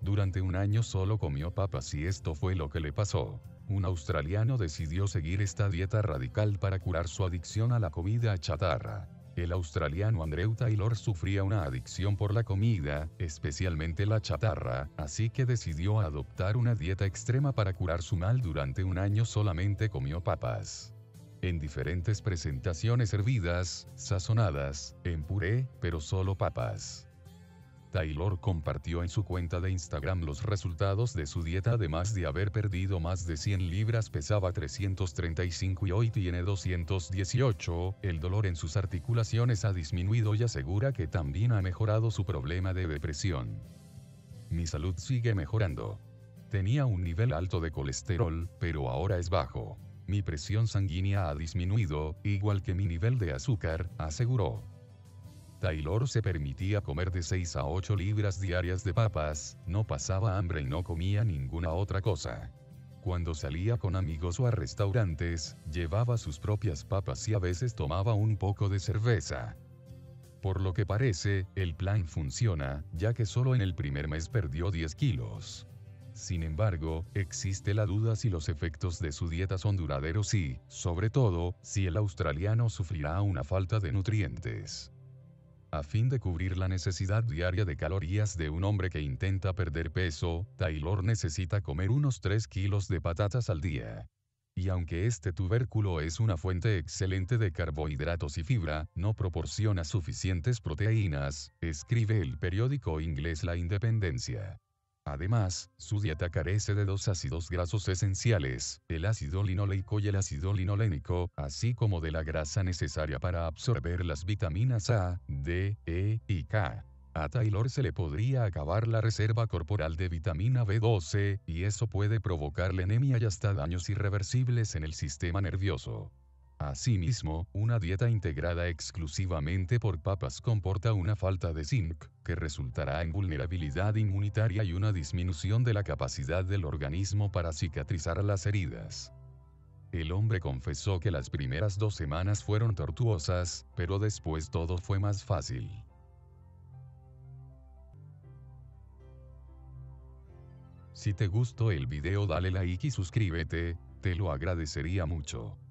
Durante un año solo comió papas y esto fue lo que le pasó. Un australiano decidió seguir esta dieta radical para curar su adicción a la comida chatarra. El australiano Andrew Taylor sufría una adicción por la comida, especialmente la chatarra, así que decidió adoptar una dieta extrema para curar su mal. Durante un año solamente comió papas. En diferentes presentaciones hervidas, sazonadas, en puré, pero solo papas. Taylor compartió en su cuenta de Instagram los resultados de su dieta. Además de haber perdido más de 100 libras, pesaba 335 y hoy tiene 218, el dolor en sus articulaciones ha disminuido y asegura que también ha mejorado su problema de depresión. Mi salud sigue mejorando. Tenía un nivel alto de colesterol, pero ahora es bajo. Mi presión sanguínea ha disminuido, igual que mi nivel de azúcar, aseguró. Taylor se permitía comer de 6 a 8 libras diarias de papas, no pasaba hambre y no comía ninguna otra cosa. Cuando salía con amigos o a restaurantes, llevaba sus propias papas y a veces tomaba un poco de cerveza. Por lo que parece, el plan funciona, ya que solo en el primer mes perdió 10 kilos. Sin embargo, existe la duda si los efectos de su dieta son duraderos y, sobre todo, si el australiano sufrirá una falta de nutrientes. A fin de cubrir la necesidad diaria de calorías de un hombre que intenta perder peso, Taylor necesita comer unos 3 kilos de patatas al día. Y aunque este tubérculo es una fuente excelente de carbohidratos y fibra, no proporciona suficientes proteínas, escribe el periódico inglés La Independencia. Además, su dieta carece de 2 ácidos grasos esenciales, el ácido linoleico y el ácido linolénico, así como de la grasa necesaria para absorber las vitaminas A, D, E y K. A Taylor se le podría acabar la reserva corporal de vitamina B12, y eso puede provocarle anemia y hasta daños irreversibles en el sistema nervioso. Asimismo, una dieta integrada exclusivamente por papas comporta una falta de zinc, que resultará en vulnerabilidad inmunitaria y una disminución de la capacidad del organismo para cicatrizar las heridas. El hombre confesó que las primeras 2 semanas fueron tortuosas, pero después todo fue más fácil. Si te gustó el video dale like y suscríbete, te lo agradecería mucho.